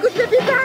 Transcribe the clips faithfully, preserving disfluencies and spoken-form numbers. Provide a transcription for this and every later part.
écoute le pépin.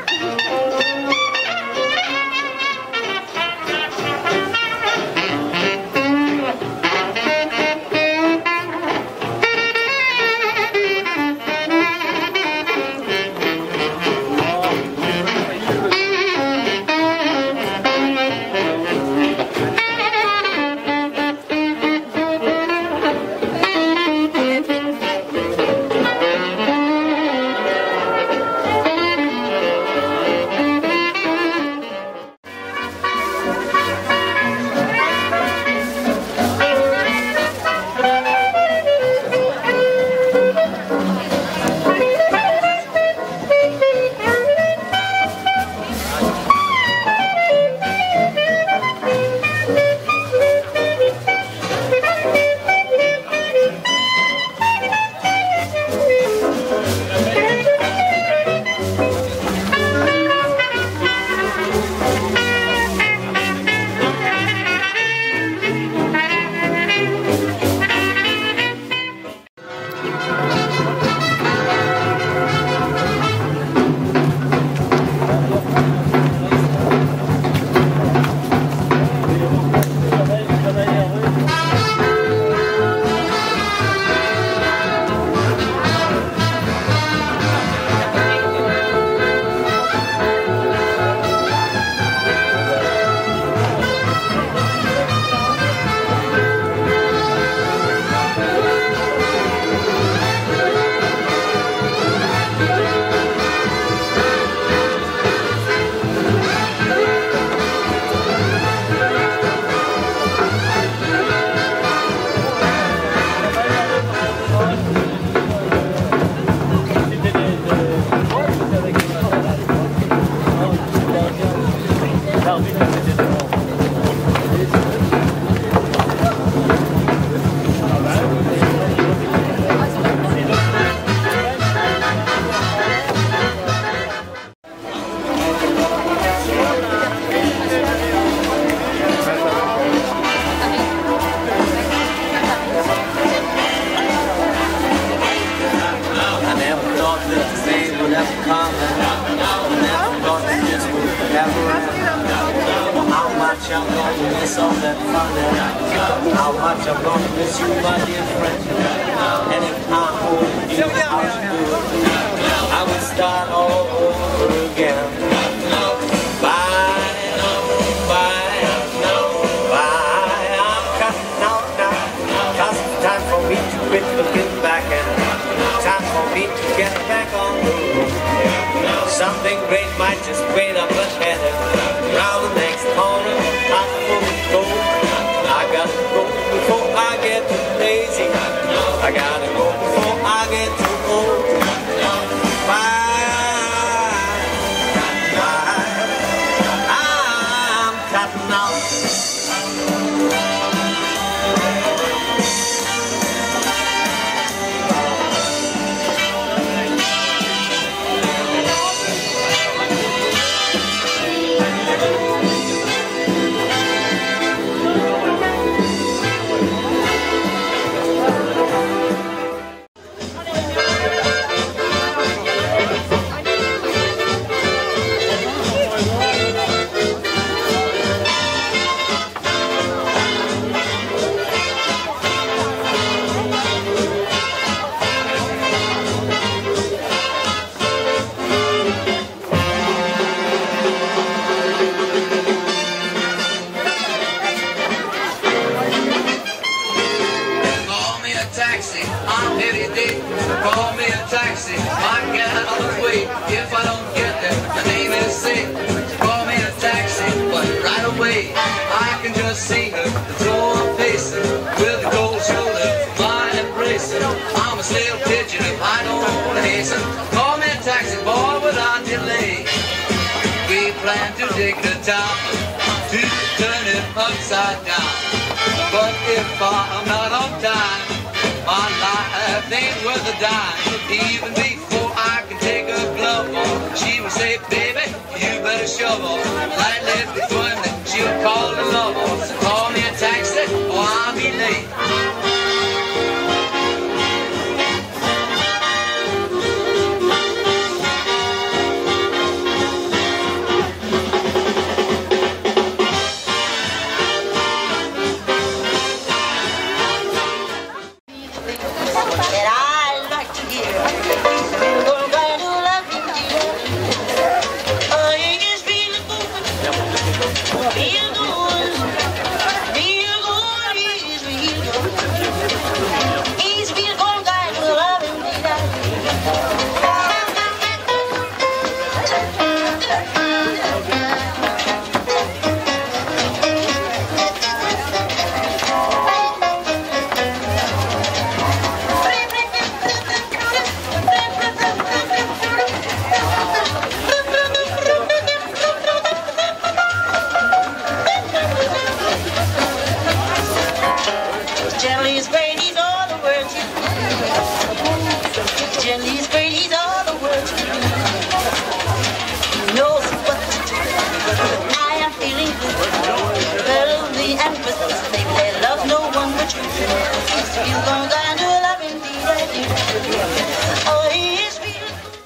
much I'm gonna miss all that fun and how much I'm gonna miss you, my dear friend. And if I hold you out to do it, I would start all over again. Bye, bye, bye, I'm cutting out now. Cause it's time for me to quit looking back and time for me to get back on the road. Something great might just wait up ahead and round the next corner I'm full of gold. I gotta go before I get too lazy. I gotta go before I get too old. Bye, bye, I'm cutting out. I'm headed deep, call me a taxi, I get on the way, if I don't get there, my name is Sid. Call me a taxi, but right away, I can just see her, the door I'm facing, with the cold shoulder, my embracing. I'm a stale pigeon if I don't want to hasten. Call me a taxi, boy, without delay. We plan to take the town, to turn it upside down, but if I'm not on time, my life ain't worth a dime. Even before I can take her glove off, she will say, baby, you better shove off. Right left before him, then she'll call the love off. So call me a taxi or I'll be late. You gon' die to love him, oh, he is beautiful.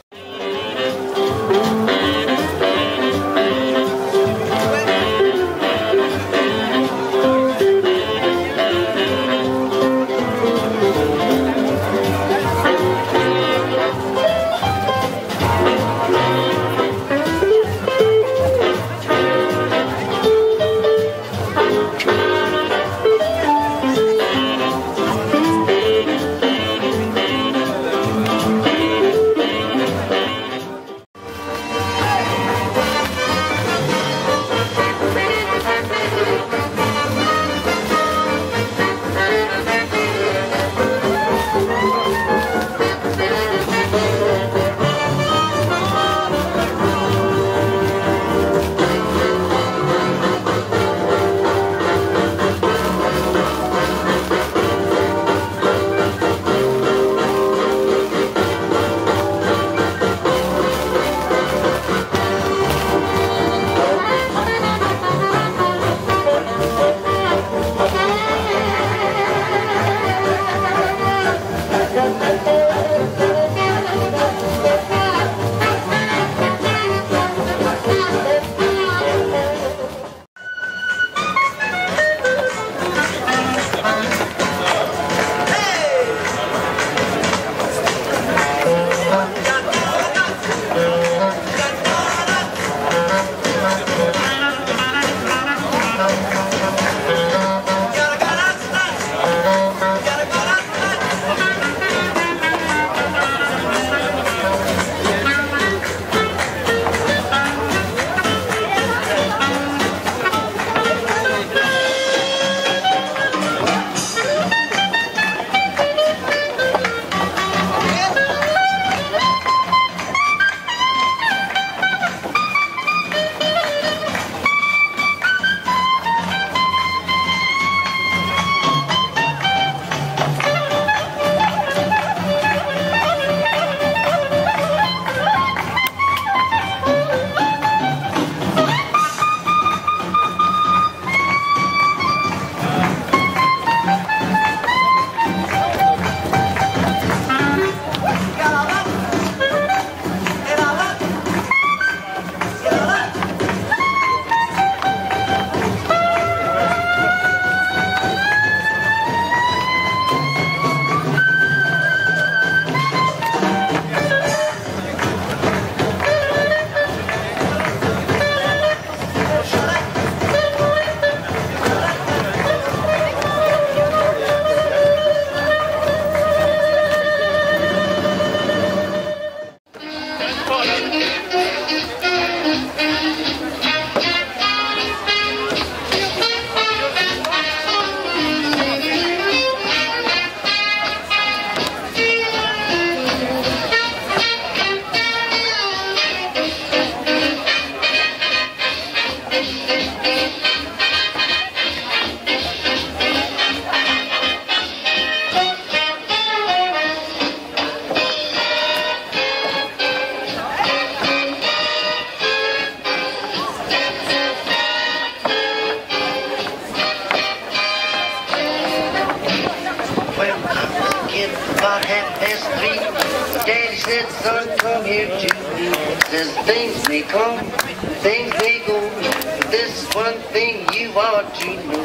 About half past three, Daddy said, son, come here to me. Says things may come, things may go. But this one thing you ought to know.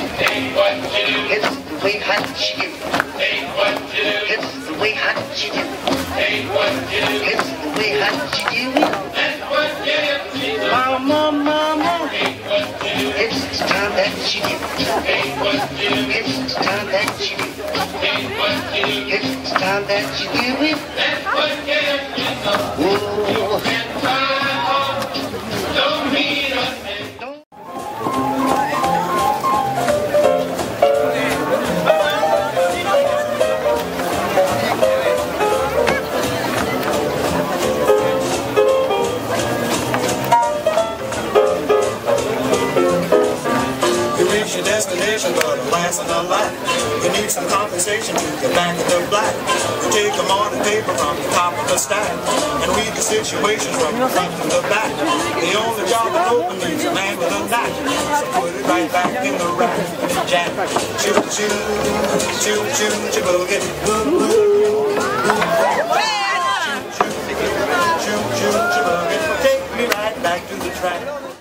It's the way hot chicken. It's the way hot chicken. It's the way hot chicken. Mama, mama. It's the time that you do. It's the time that you do. It's the time that you do it. Whoa. Your destination, but it lasts a lot. You need some compensation to get back in the black. You take the morning paper from the top stack and read the situation from the front to the back. The only job that open needs a man with a knack. So put it right back in the rack. Jack, choo choo, choo choo, choo-boogie. Choo choo, choo choo, choo-boogie. Take me right back to the track.